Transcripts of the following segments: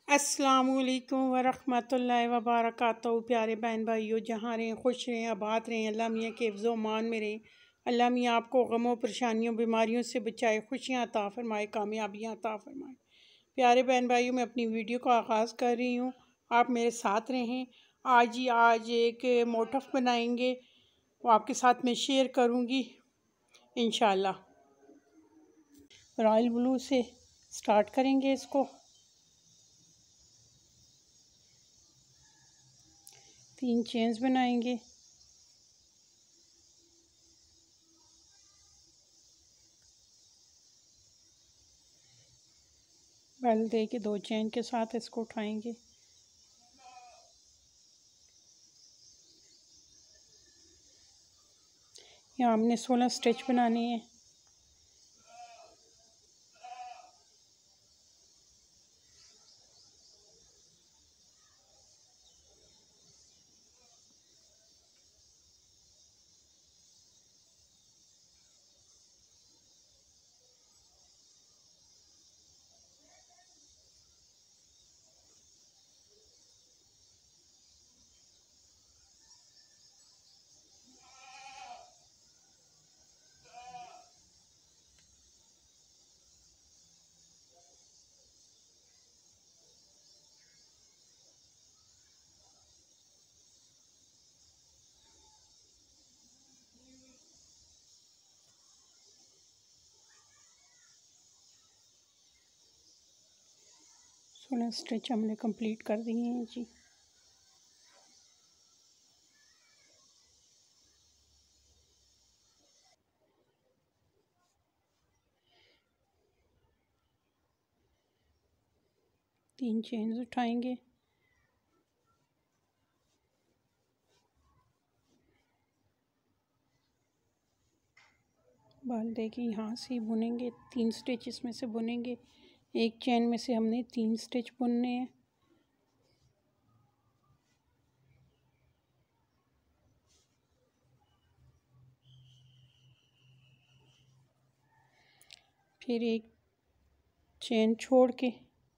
अस्सलामुअलैकुम वरहमतुल्लाहि वबरकातुहू। प्यारे बहन भाइयों, जहाँ रहें खुश रहें, आबाद रहें, अल्लाह मियाँ के हिफ्ज़ मान में रहें। अल्लाह मियाँ आपको गमों, परेशानियों, बीमारियों से बचाए, खुशियाँ अता फरमाए, कामयाबियाँ अता फरमाए। प्यारे बहन भाइयों, मैं अपनी वीडियो का आगाज़ कर रही हूँ, आप मेरे साथ रहें। आज एक मोटिफ बनाएंगे, वो आपके साथ में शेयर करूँगी इंशाल्लाह। रॉयल ब्लू से स्टार्ट करेंगे इसको। 3 चेन्स बनाएंगे। बेल दे के 2 चेन के साथ इसको उठाएंगे। यहाँ हमने 16 स्टिच बनाने हैं। स्टिच हमने कंप्लीट कर दिए हैं जी। तीन चेन्स उठाएंगे। बाल देके यहाँ से बुनेंगे, 3 स्टिच इसमें से बुनेंगे। एक चेन में से हमने 3 स्टिच बुनने हैं। फिर एक चेन छोड़ के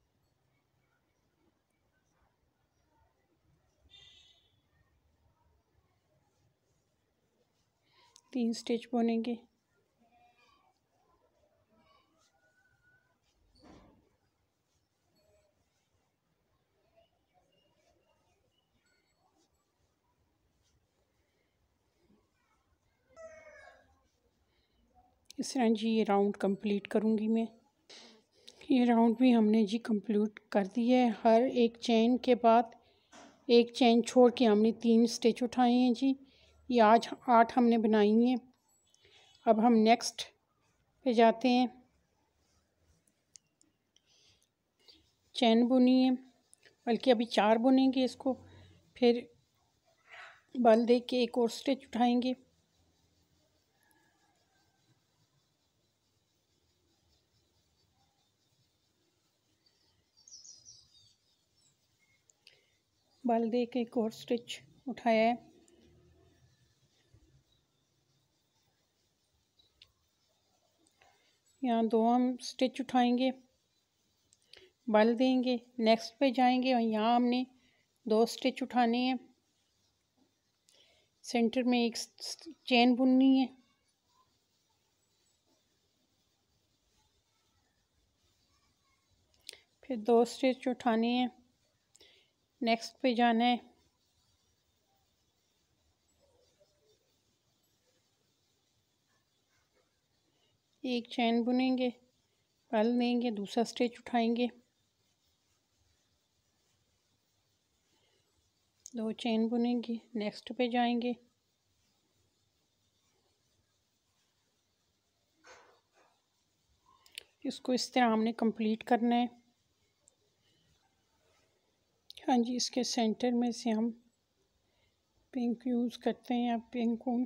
तीन स्टिच बुनेंगे। इस तरह जी ये राउंड कंप्लीट करूँगी मैं। ये राउंड भी हमने जी कंप्लीट कर दिया है। हर एक चेन के बाद एक चेन छोड़ के हमने 3 स्टिच उठाए हैं जी। ये आज 8 हमने बनाई हैं। अब हम नेक्स्ट पे जाते हैं। चेन बुनी है, बल्कि अभी 4 बुनेंगे इसको। फिर बल दे के एक और स्टिच उठाएंगे। बल दे के एक और स्टिच उठाया है। यहाँ 2 हम स्टिच उठाएंगे, बल देंगे, नेक्स्ट पे जाएंगे और यहाँ हमने 2 स्टिच उठाने हैं। सेंटर में एक चेन बुननी है। फिर 2 स्टिच उठाने हैं, नेक्स्ट पे जाना है। एक चेन बुनेंगे, बल देंगे, दूसरा स्टिच उठाएंगे, 2 चेन बुनेंगे, नेक्स्ट पे जाएंगे। इसको इस तरह हमने कंप्लीट करना है। हाँ जी, इसके सेंटर में से हम पिंक यूज़ करते हैं, अब पिंक ऊन।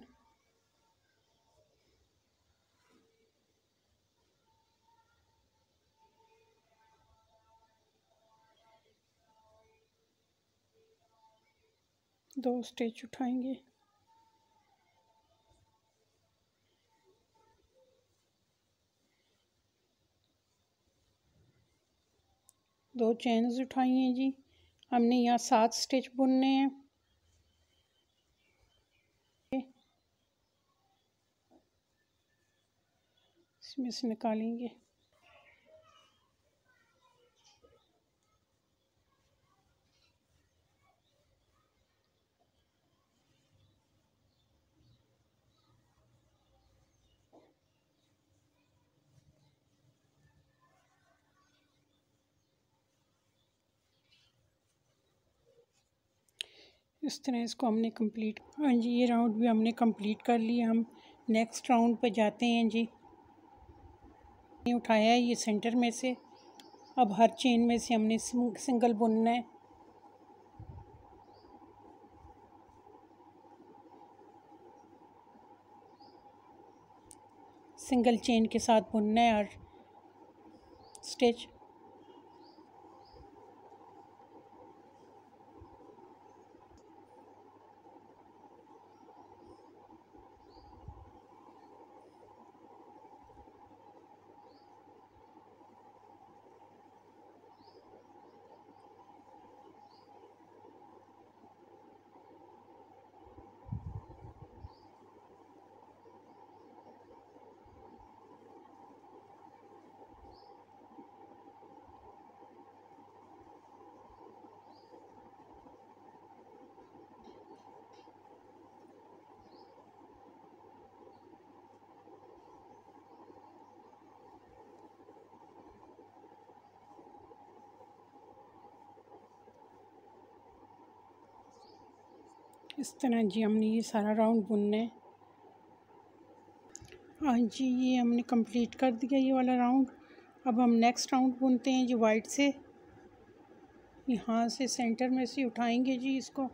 दो स्टिच उठाएंगे, 2 चेन्स उठाई हैं जी। हमने यहाँ 7 स्टिच बुनने हैं। इसमें से निकालेंगे। इस तरह इसको हमने कंप्लीट, हाँ जी ये राउंड भी हमने कंप्लीट कर लिया। हम नेक्स्ट राउंड पे जाते हैं जी। उठाया है ये सेंटर में से। अब हर चेन में से हमने सिंगल बुनना है। सिंगल चेन के साथ बुनना है और स्टिच। इस तरह जी हमने ये सारा राउंड बुनना है। हाँ जी ये हमने कंप्लीट कर दिया ये वाला राउंड। अब हम नेक्स्ट राउंड बुनते हैं जी वाइट से। यहाँ से सेंटर में से उठाएंगे जी इसको।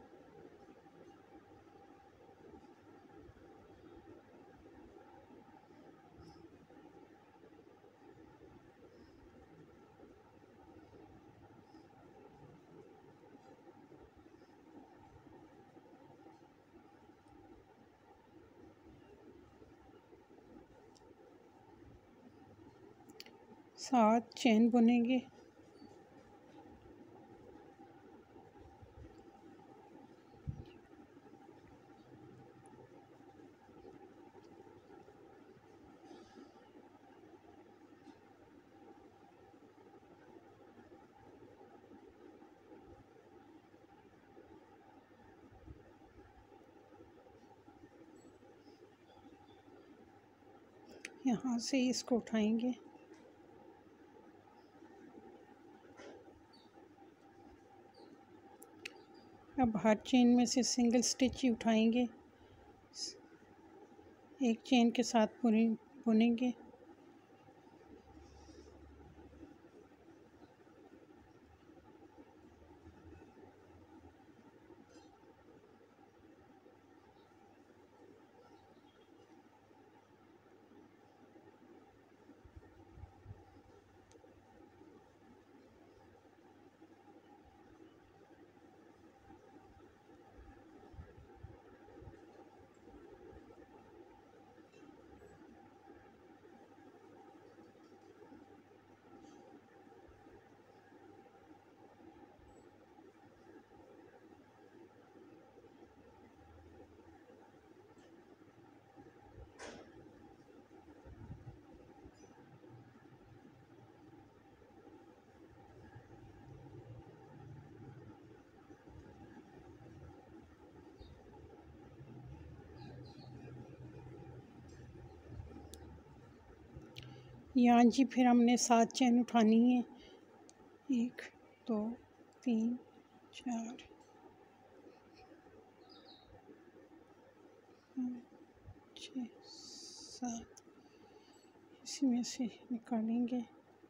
सात चेन बुनेंगे। यहाँ से इसको उठाएंगे। अब हर चेन में से सिंगल स्टिच ही उठाएंगे। एक चेन के साथ बुनेंगे। यहाँ जी फिर हमने 7 चेन उठानी है। 1 2 3 4 5 6 7 इसमें से निकालेंगे।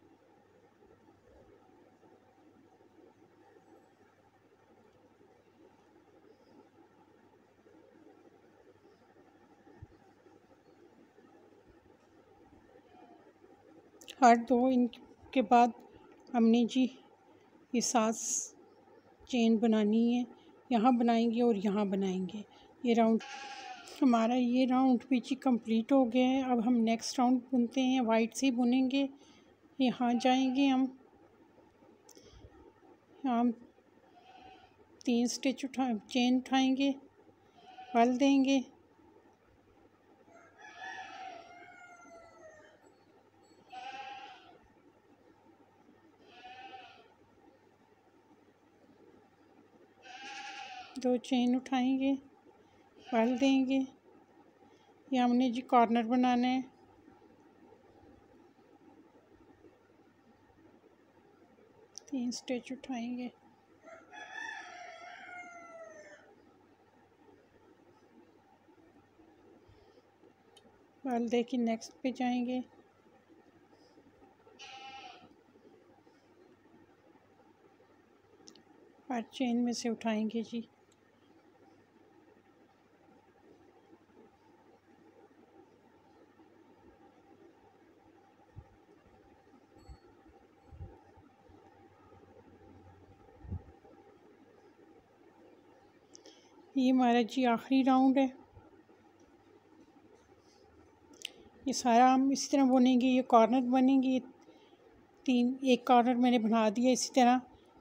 हर 2 इनके बाद हमने जी ये 7 चेन बनानी है। यहाँ बनाएंगे और यहाँ बनाएंगे। ये राउंड हमारा ये राउंड भी जी कंप्लीट हो गया है। अब हम नेक्स्ट राउंड बुनते हैं। वाइट से बुनेंगे। यहाँ जाएंगे हम। हम 3 स्टिच चेन उठाएंगे, बल देंगे, दो चेन उठाएंगे, बल देंगे। ये हमने जी कॉर्नर बनाना है। तीन स्टिच उठाएंगे, बल दे के नेक्स्ट पे जाएंगे, और चेन में से उठाएंगे जी। ये हमारा जी आखिरी राउंड है। ये सारा हम इसी तरह बुनेंगे। ये कॉर्नर बनेंगे, एक कॉर्नर मैंने बना दिया। इसी तरह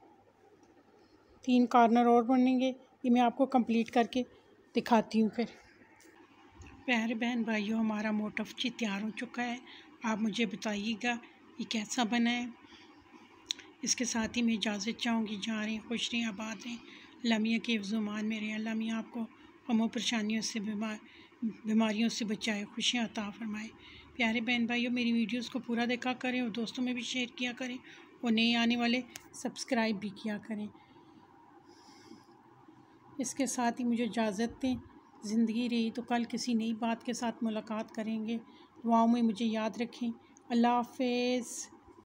3 कॉर्नर और बनेंगे। ये मैं आपको कंप्लीट करके दिखाती हूँ फिर। प्यारे बहन भाइयों, हमारा मोटिफ जी तैयार हो चुका है। आप मुझे बताइएगा ये कैसा बना है। इसके साथ ही मैं इजाज़त चाहूँगी। जहाँ रहें खुश रहें, आबाद रहें, अल्लाह मियां के हिफ्ज़-ओ-मान में रहें। अल्लाह मियां आपको गमों परेशानियों से बीमारियों से बचाए, खुशियाँ अता फ़रमाए। प्यारे बहन भाइयों, मेरी वीडियोस को पूरा देखा करें और दोस्तों में भी शेयर किया करें और नए आने वाले सब्सक्राइब भी किया करें। इसके साथ ही मुझे इजाज़त दें। ज़िंदगी रही तो कल किसी नई बात के साथ मुलाकात करेंगे। दुआओं में मुझे याद रखें। अल्लाह हाफ़िज़।